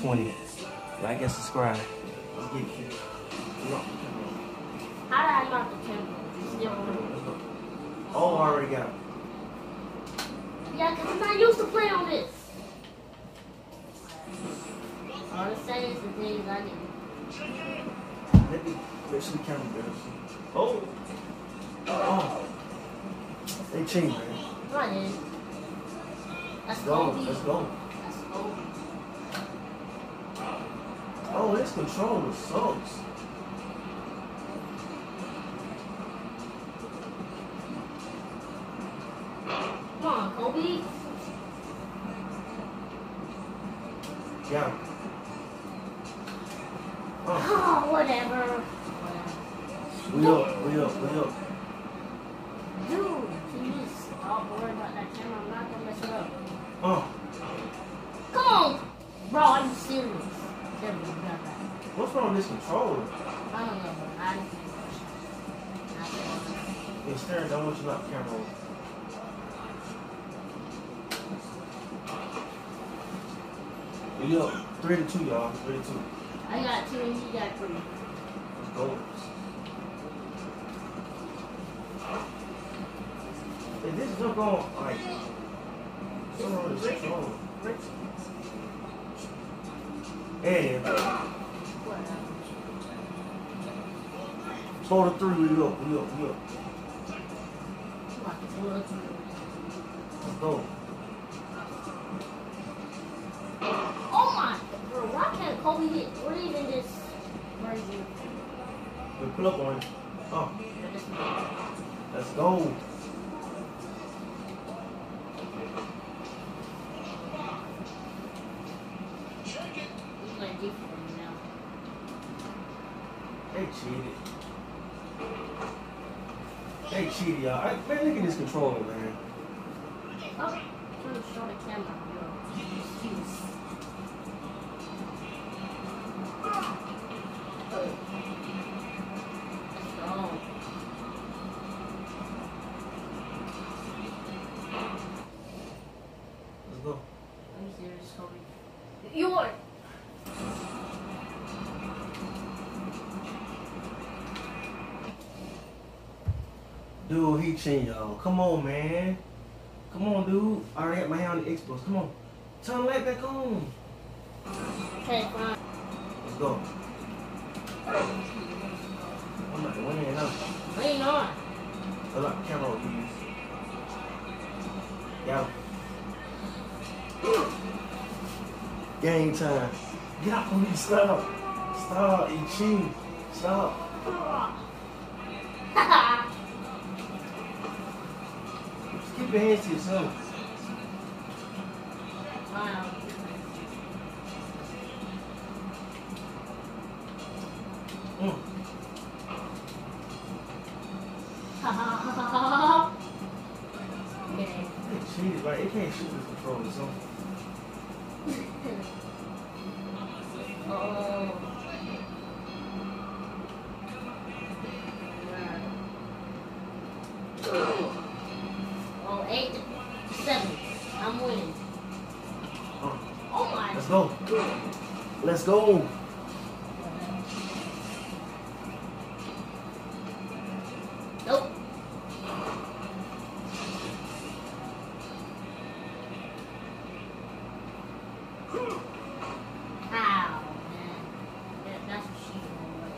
20. Like and subscribe. Let's get it. How did I knock the camera? Still on. Oh, I already got it. Yeah, because I'm not used to playing on this. All the settings and things I need. Let me make sure the camera goes. Oh. Oh. They changed, man. Right in. Let's go. Let's go. Let's go. Oh, this controller sucks. Come on, Kobe. Yeah. Oh, whatever. We up. Dude, can you stop worrying about that camera? I'm not gonna mess it up. Come on! Bro, are you serious? There we go, got that. What's wrong with this controller? I don't know, bro. I didn't think It's staring, don't want you to knock the camera over. We up. 3-2, y'all. 3-2. I got 2 and you got 3. Let's go. If this jump on, like, what's wrong with this controller? And slow to 3, we up. Let's go. Oh my, bro, why can't Kobe hit? What even this version? We pull up on it. Oh, let's go. He's playing deep for me now. They cheated, y'all. Man, look at this controller, man. Oh, trying to show the camera, bro. Excuse. Let's go. Are you serious, Kobe? You are. Dude, he cheating, y'all. Come on, man. Come on, dude. I already got my hand on the Xbox. Come on. Turn the light back on. Okay, fine. Let's go. I'm not the winner now. Lean on. I like the camera on these. Yeah. Game time. Get out from me. Stop. Stop. You cheating. Stop. Just keep your hands to yourself. Wow. Okay. They cheated, right? They can't shoot this controller, so. Oh. Oh, 8-7. I'm winning. Oh my. Let's go. Let's go. Nope. Ow, man. That's what she's doing right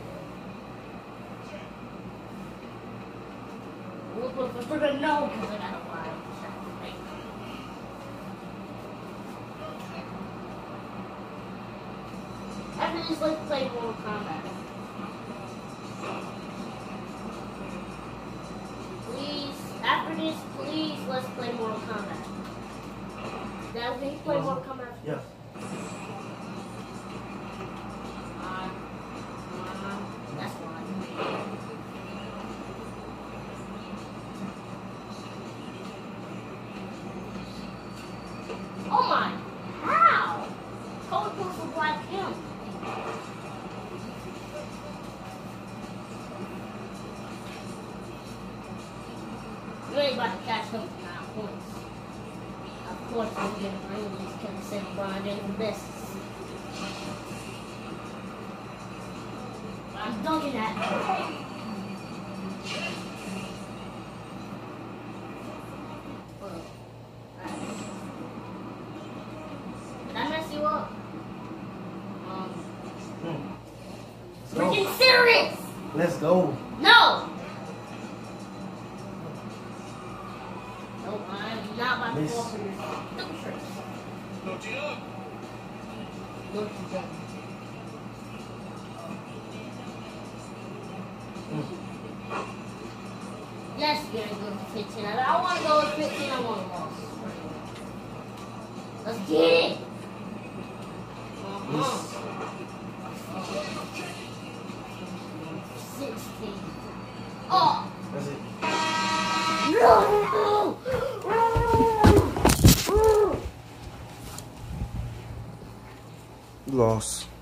there. We'll put for the no because I got a wire. After this, let's play Mortal Kombat. Please, after this, please, let's play Mortal Kombat. Now, can you play Mortal Kombat? Yeah. That's fine. Oh my! How? Code Pulse was like him. You ain't about to catch him for 9 points. Of course, I'm getting ranges because I said Brian ain't the best. dunking that. Did I mess you up? Freaking serious! Let's go. No! Nope, I'm not about to fall for your stupid tricks. Don't you know? Don't you know? Yes, you're gonna go for 15. I want to go with 15. I want to lose. Let's get it. Uh-huh. 16. Oh. That's it. No. Loss.